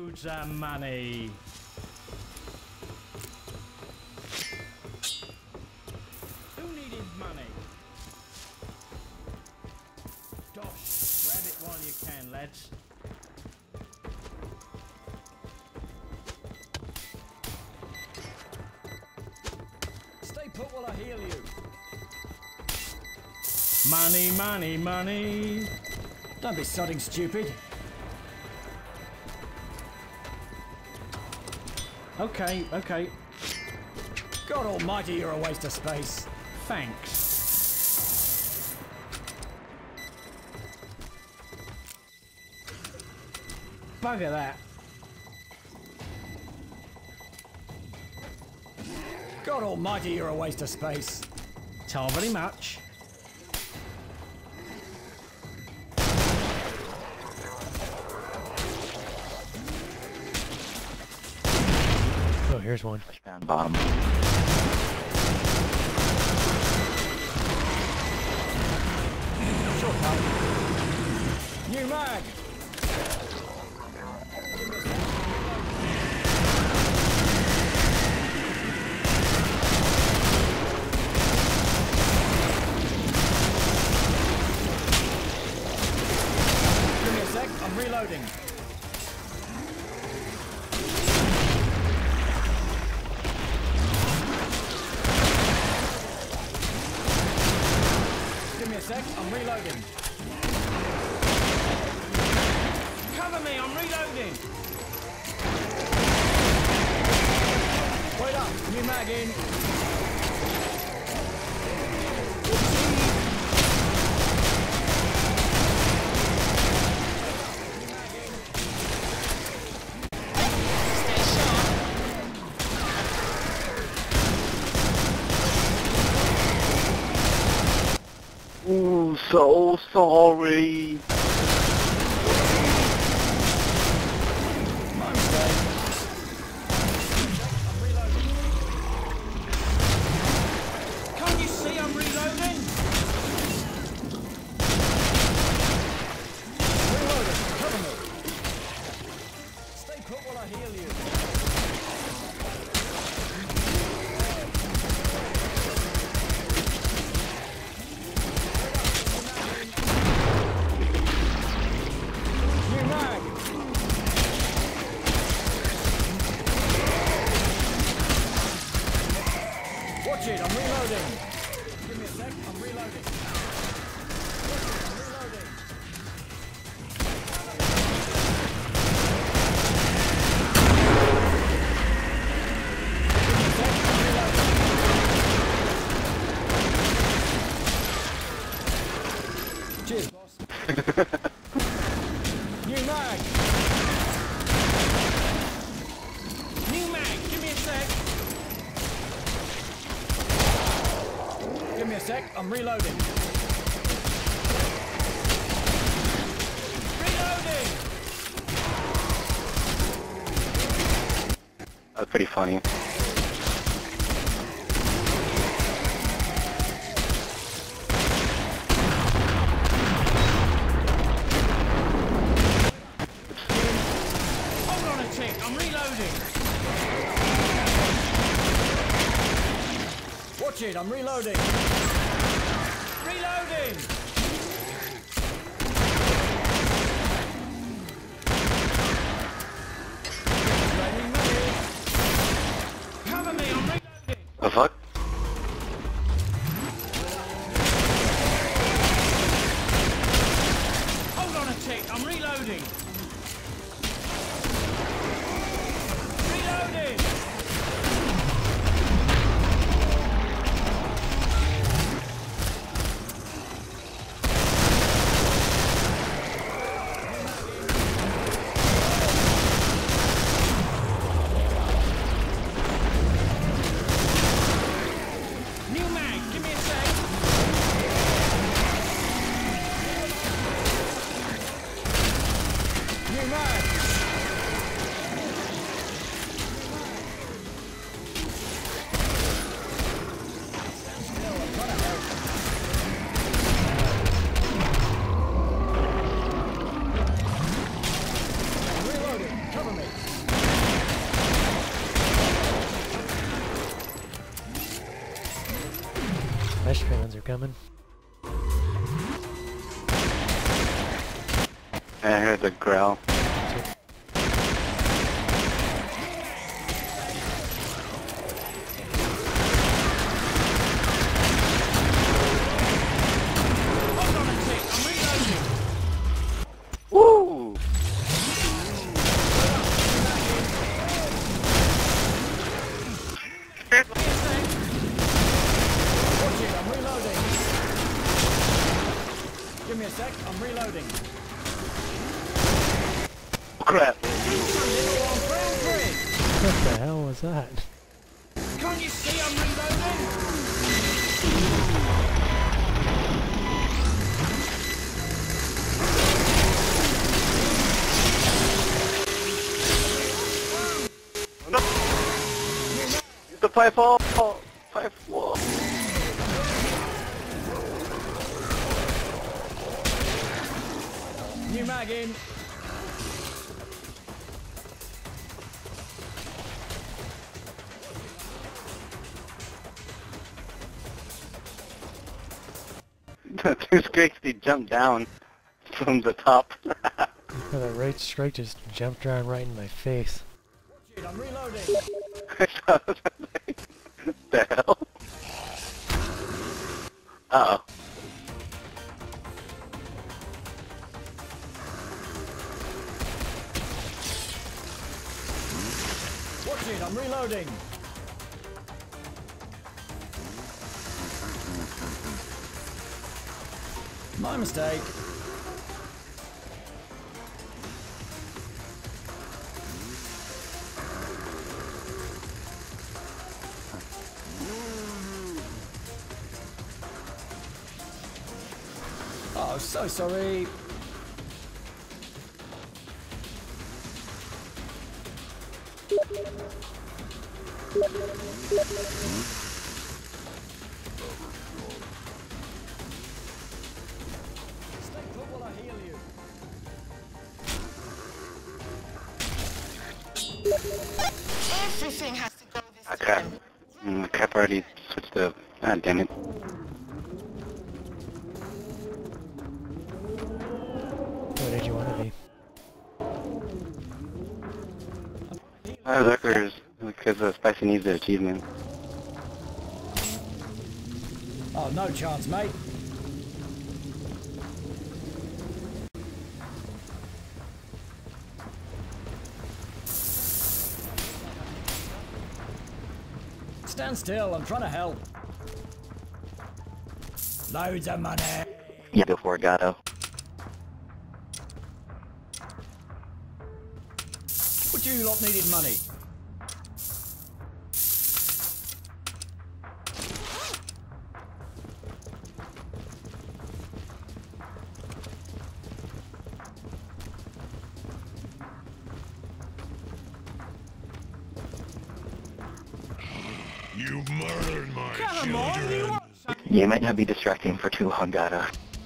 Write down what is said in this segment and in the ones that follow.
Loads of money. Who needed money? Dosh, grab it while you can, lads. Stay put while I heal you. Money, money, money. Don't be sodding stupid. Okay, okay. God almighty, you're a waste of space. Thanks. Bugger that. God almighty, you're a waste of space. Not very much. Oh, here's one. Down bottom. Short pipe. New mag. Give me a sec, I'm reloading. Give me a sec, I'm reloading. Cover me, I'm reloading. Wait up, new mag in. Ooh, so sorry. My mistake. I'm reloading. Can't you see I'm reloading? Reloading, cover me. Stay put while I heal you. New mag. Watch it, I'm reloading. Give me a sec, I'm reloading. Watch it, I'm reloading. Cheers, boss. New mag. New mag, give me a sec. Give me a sec, I'm reloading. Reloading. That's pretty funny. Hold on a tick, I'm reloading. Watch it, I'm reloading. Reloading. Raining money. Cover me, I'm reloading. The fuck? Hold on a tick, I'm reloading. Reloading. New mag, give me a sec. New mag. Still, I'm trying to help. I'm reloading. Cover me. coming. I heard the growl. Woo! I'm reloading. Give me a sec, I'm reloading. Crap. What the hell was that? Can't you see I'm reloading? No! Use the pipe wall! Pipe wall! New mag in. Two strikes, he jumped down from the top. Oh, that right strike just jumped around right in my face. Shit, I'm reloading. The hell? Uh-oh. Watch it, I'm reloading. My mistake. Oh, so sorry. Stay put while I heal you. Everything has to go this Crap. time. Crap already switched to... Ah, damn it. Where did you want to be? Lurkers, because Spicy needs the achievement. Oh, no chance, mate. Stand still, I'm trying to help. Loads of money. Yeah, before Gato. But you lot needed money. You murdered my Come on, you children. want You might not be distracting for too long, Gato.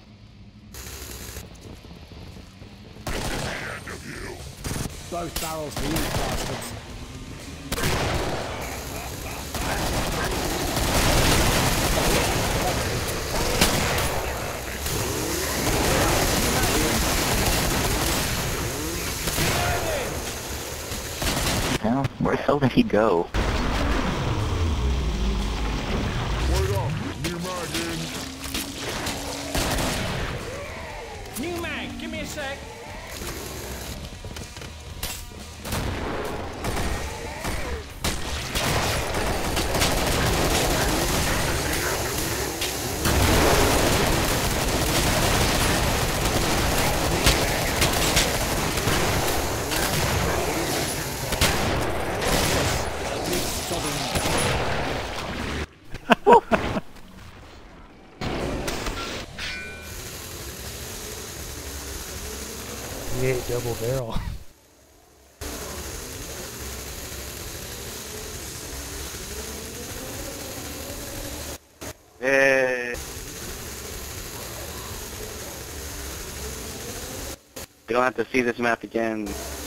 Hand of you. both barrels for you bastards. Well, where the hell did he go? Wait up. New mag in. New mag, give me a sec. He ate double barrel. Eh. You don't have to see this map again.